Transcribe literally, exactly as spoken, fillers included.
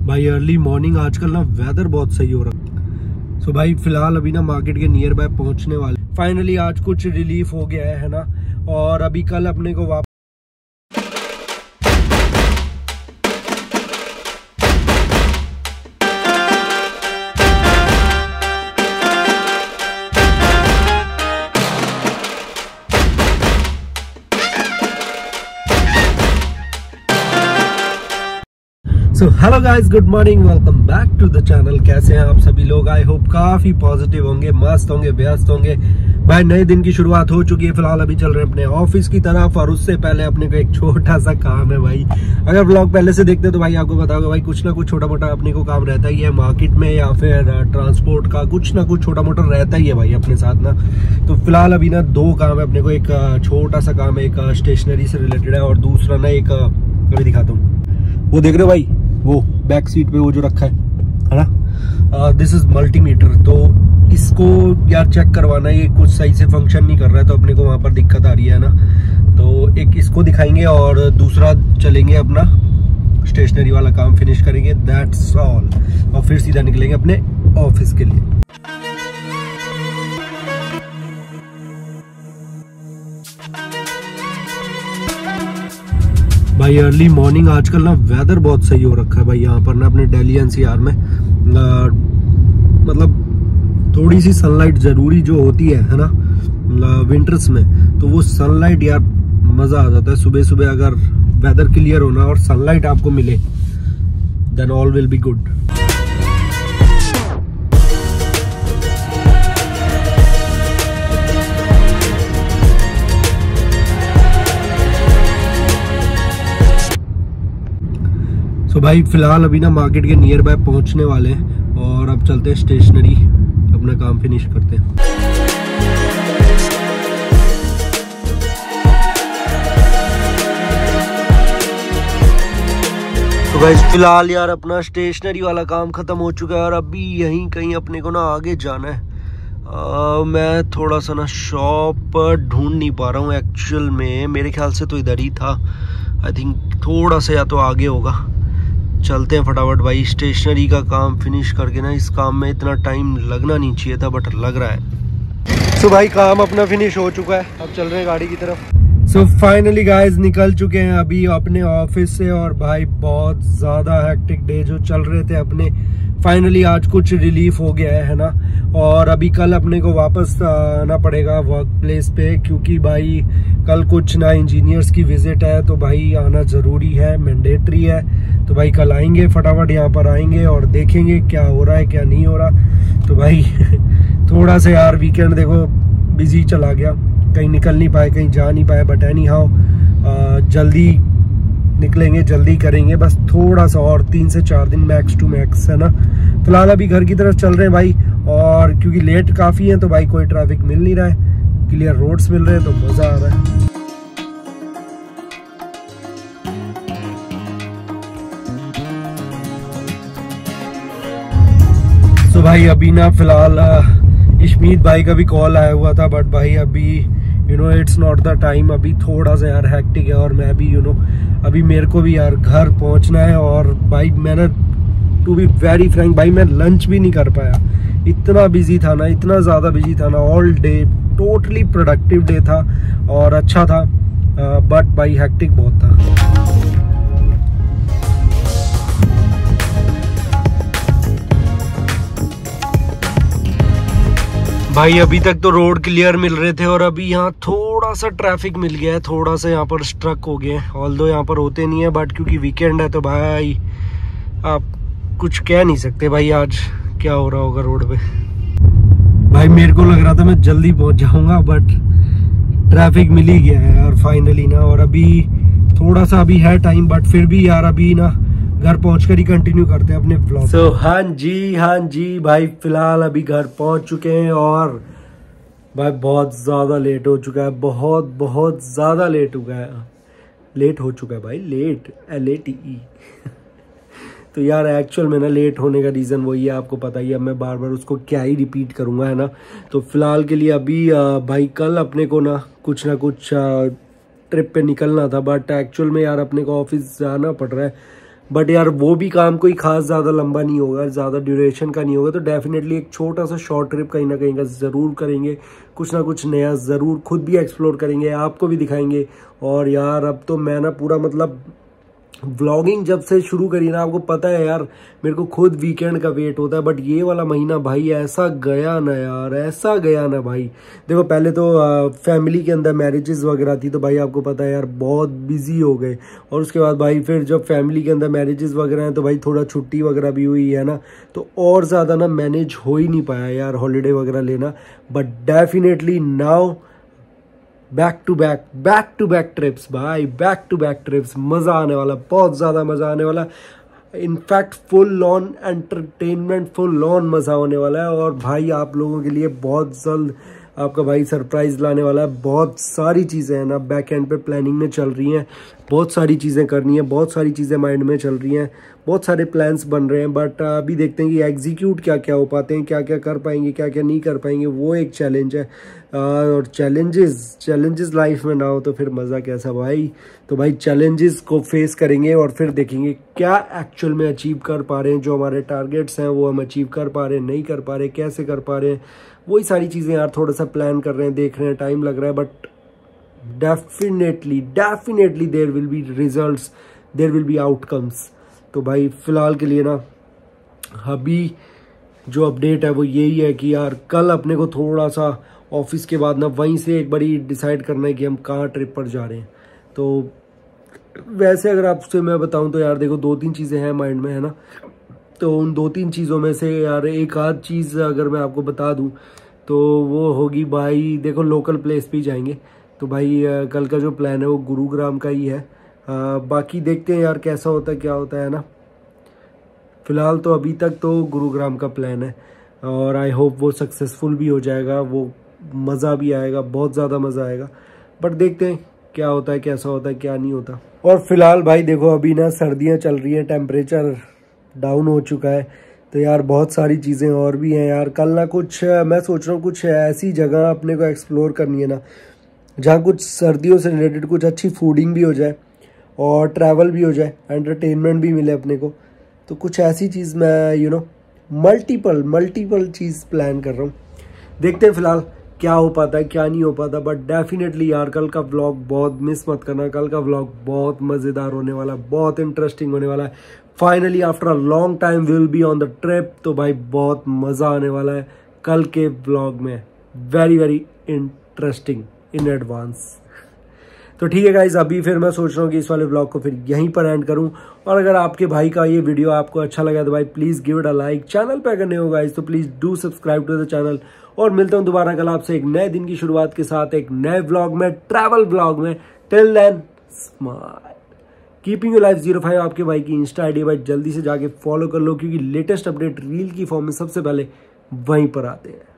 भाई early morning आजकल ना वेदर बहुत सही हो रहा है। सो भाई फिलहाल अभी ना मार्केट के नियर बाय पहुंचने वाले। फाइनली आज कुछ रिलीफ हो गया है, है ना। और अभी कल अपने को वापस so hello guys, good morning, welcome back to the channel. कैसे हैं आप सभी लोग? आई होप काफी पॉजिटिव होंगे, मस्त होंगे, व्यस्त होंगे। भाई नए दिन की शुरुआत हो चुकी है। फिलहाल अभी चल रहे हैं अपने ऑफिस की तरफ और उससे पहले अपने को एक छोटा सा काम है भाई। अगर व्लॉग पहले से देखते तो भाई आपको बताओगे भाई कुछ ना कुछ छोटा मोटा अपने को काम रहता ही है मार्केट में या फिर ट्रांसपोर्ट का, कुछ ना कुछ छोटा मोटा रहता ही है भाई अपने साथ ना। तो फिलहाल अभी ना दो काम है अपने को। एक छोटा सा काम है, एक स्टेशनरी से रिलेटेड है और दूसरा ना एक अभी दिखाता हूँ। वो देख रहे हो भाई, वो बैक सीट पे वो जो रखा है है ना, दिस इज मल्टीमीटर। तो इसको यार चेक करवाना, ये कुछ सही से फंक्शन नहीं कर रहा है तो अपने को वहां पर दिक्कत आ रही है ना। तो एक इसको दिखाएंगे और दूसरा चलेंगे अपना स्टेशनरी वाला काम फिनिश करेंगे, दैट्स ऑल। और फिर सीधा निकलेंगे अपने ऑफिस के लिए। भाई अर्ली मॉर्निंग आजकल ना वेदर बहुत सही हो रखा है भाई यहाँ पर ना अपने दिल्ली एनसीआर में। आ, मतलब थोड़ी सी सनलाइट जरूरी जो होती है है ना विंटर्स में, तो वो सनलाइट यार मजा आ जाता है। सुबह सुबह अगर वेदर क्लियर होना और सनलाइट आपको मिले then all will be good. तो भाई फिलहाल अभी ना मार्केट के नियर बाय पहुंचने वाले हैं और अब चलते हैं स्टेशनरी, अपना काम फिनिश करते हैं। तो भाई फिलहाल यार अपना स्टेशनरी वाला काम खत्म हो चुका है और अभी यहीं कहीं अपने को ना आगे जाना है। आ, मैं थोड़ा सा ना शॉप ढूंढ नहीं पा रहा हूँ एक्चुअल में। मेरे ख्याल से तो इधर ही था, आई थिंक थोड़ा सा या तो आगे होगा। चलते हैं फटाफट भाई, स्टेशनरी का काम फिनिश करके ना। इस काम में इतना टाइम लगना नहीं चाहिए था बट लग रहा है। सो so भाई काम अपना फिनिश हो चुका है, अब चल रहे हैं गाड़ी की तरफ। सो फाइनली गाइस निकल चुके हैं अभी अपने ऑफिस से और भाई बहुत ज्यादा हेक्टिक डे जो चल रहे थे अपने, फाइनली आज कुछ रिलीफ हो गया है, है ना। और अभी कल अपने को वापस आना पड़ेगा वर्क प्लेस पे क्योंकि भाई कल कुछ ना इंजीनियर्स की विजिट है तो भाई आना जरूरी है, मैंडेटरी है। तो भाई कल आएंगे, फटाफट यहाँ पर आएंगे और देखेंगे क्या हो रहा है क्या नहीं हो रहा। तो भाई थोड़ा सा यार वीकेंड देखो बिजी चला गया, कहीं निकल नहीं पाए, कहीं जा नहीं पाए। बट एनी हाउ जल्दी निकलेंगे, जल्दी करेंगे, बस थोड़ा सा और तीन से चार दिन मैक्स टू मैक्स, है ना। फिलहाल अभी घर की तरफ चल रहे हैं भाई और क्योंकि लेट काफ़ी है तो भाई कोई ट्रैफिक मिल नहीं रहा है, क्लियर रोड्स मिल रहे हैं तो मज़ा आ रहा है। तो भाई अभी ना फिलहाल इशमीत भाई का भी कॉल आया हुआ था बट भाई अभी you know it's not the time. अभी थोड़ा सा यार हैक्टिक है और मैं भी यू नो अभी मेरे को भी यार घर पहुंचना है। और भाई मैंने टू बी वेरी फ्रैंक भाई मैं लंच भी नहीं कर पाया, इतना बिजी था ना, इतना ज़्यादा बिजी था ना। All day totally productive day था और अच्छा था बट भाई हैक्टिक बहुत था। भाई अभी तक तो रोड क्लियर मिल रहे थे और अभी यहाँ थोड़ा सा ट्रैफिक मिल गया है, थोड़ा सा यहाँ पर स्ट्रक हो गए। ऑल्दो यहाँ पर होते नहीं है बट क्योंकि वीकेंड है तो भाई आप कुछ कह नहीं सकते भाई आज क्या हो रहा होगा रोड पे। भाई मेरे को लग रहा था मैं जल्दी पहुँच जाऊँगा बट ट्रैफिक मिल ही गया है यार फाइनली ना। और अभी थोड़ा सा अभी है टाइम बट फिर भी यार अभी ना घर पहुंचकर ही कंटिन्यू करते हैं अपने व्लॉग। सो so, हाँ जी हाँ जी भाई फिलहाल अभी घर पहुंच चुके हैं और भाई बहुत ज़्यादा लेट हो चुका है, बहुत बहुत ज़्यादा लेट हो गया है, लेट हो चुका है भाई, late L A T E. तो यार एक्चुअल में ना लेट होने का रीज़न वही है, आपको पता ही है, मैं बार बार उसको क्या ही रिपीट करूँगा, है ना। तो फिलहाल के लिए अभी भाई कल अपने को ना कुछ ना कुछ ट्रिप पे निकलना था बट एक्चुअल में यार अपने को ऑफिस जाना पड़ रहा है बट यार वो भी काम कोई खास ज़्यादा लंबा नहीं होगा, ज़्यादा ड्यूरेशन का नहीं होगा। तो डेफिनेटली एक छोटा सा शॉर्ट ट्रिप कहीं ना कहीं का ज़रूर करेंगे, कुछ ना कुछ नया ज़रूर खुद भी एक्सप्लोर करेंगे, आपको भी दिखाएंगे। और यार अब तो मैं ना पूरा मतलब व्लॉगिंग जब से शुरू करी ना, आपको पता है यार मेरे को खुद वीकेंड का वेट होता है, बट ये वाला महीना भाई ऐसा गया ना यार, ऐसा गया ना भाई। देखो पहले तो आ, फैमिली के अंदर मैरिजेस वगैरह थी, तो भाई आपको पता है यार बहुत बिजी हो गए। और उसके बाद भाई फिर जब फैमिली के अंदर मैरिजेस वगैरह हैं तो भाई थोड़ा छुट्टी वगैरह भी हुई है ना, तो और ज़्यादा ना मैनेज हो ही नहीं पाया यार हॉलीडे वगैरह लेना। But definitely now back to back back to back trips भाई, बैक टू बैक ट्रिप्स, मज़ा आने वाला, बहुत ज़्यादा मज़ा आने वाला। In fact full on entertainment, full on मज़ा होने वाला है। और भाई आप लोगों के लिए बहुत जल्द आपका भाई सरप्राइज़ लाने वाला है। बहुत सारी चीज़ें हैं ना बैक एंड पे प्लानिंग में चल रही हैं, बहुत सारी चीज़ें करनी है, बहुत सारी चीज़ें माइंड में चल रही हैं, बहुत सारे प्लान्स बन रहे हैं। बट अभी देखते हैं कि एग्जीक्यूट क्या क्या हो पाते हैं, क्या क्या कर पाएंगे, क्या क्या नहीं कर पाएंगे, वो एक चैलेंज है। और चैलेंजेस चैलेंजेस लाइफ में ना हो तो फिर मज़ा कैसा भाई। तो भाई चैलेंजेस को फेस करेंगे और फिर देखेंगे क्या एक्चुअल में अचीव कर पा रहे हैं, जो हमारे टारगेट्स हैं वो हम अचीव कर पा रहे हैं, नहीं कर पा रहे, कैसे कर पा रहे हैं, वही सारी चीज़ें यार थोड़ा सा प्लान कर रहे हैं, देख रहे हैं, टाइम लग रहा है। But definitely definitely there will be results, there will be outcomes. तो भाई फ़िलहाल के लिए ना अभी जो अपडेट है वो यही है कि यार कल अपने को थोड़ा सा ऑफिस के बाद ना वहीं से एक बारी डिसाइड करना है कि हम कहाँ ट्रिप पर जा रहे हैं। तो वैसे अगर आपसे मैं बताऊं तो यार देखो दो तीन चीज़ें हैं माइंड में, है ना। तो उन दो तीन चीज़ों में से यार एक आध चीज़ अगर मैं आपको बता दूं तो वो होगी भाई, देखो लोकल प्लेस पे ही जाएंगे। तो भाई कल का जो प्लान है वो गुरुग्राम का ही है। आ, बाकी देखते हैं यार कैसा होता है, क्या होता है ना। फ़िलहाल तो अभी तक तो गुरुग्राम का प्लान है और आई होप वो सक्सेसफुल भी हो जाएगा, वो मज़ा भी आएगा, बहुत ज़्यादा मज़ा आएगा। बट देखते हैं क्या होता है, कैसा होता है, क्या नहीं होता। और फिलहाल भाई देखो अभी ना सर्दियाँ चल रही हैं, टेम्परेचर डाउन हो चुका है, तो यार बहुत सारी चीज़ें और भी हैं यार। कल ना कुछ मैं सोच रहा हूँ कुछ ऐसी जगह अपने को एक्सप्लोर करनी है ना जहाँ कुछ सर्दियों से रिलेटेड कुछ अच्छी फूडिंग भी हो जाए और ट्रैवल भी हो जाए, एंटरटेनमेंट भी मिले अपने को। तो कुछ ऐसी चीज़ मैं यू नो मल्टीपल मल्टीपल चीज़ प्लान कर रहा हूँ, देखते हैं फिलहाल क्या हो पाता है, क्या नहीं हो पाता। बट डेफिनेटली यार कल का व्लॉग बहुत मिस मत करना, कल का व्लॉग बहुत मज़ेदार होने वाला है, बहुत इंटरेस्टिंग होने वाला है। Finally after a long time we will be on the trip, तो भाई बहुत मज़ा आने वाला है कल के व्लॉग में, very very interesting in advance. तो ठीक है गाइज, अभी फिर मैं सोच रहा हूँ कि इस वाले ब्लॉग को फिर यहीं पर एंड करूँ। और अगर आपके भाई का ये वीडियो आपको अच्छा लगा तो भाई please give it a like. Channel पे अगर नहीं हो गाइज तो please do subscribe to the channel. और मिलता हूँ दोबारा कल आपसे एक नए दिन की शुरुआत के साथ, एक नए ब्लॉग में, ट्रैवल ब्लॉग में। Till then smile, keeping you life zero five आपके भाई की इंस्टा आई डी, भाई जल्दी से जाके फॉलो कर लो क्योंकि लेटेस्ट अपडेट रील की फॉर्म में सबसे पहले वहीं पर आते हैं।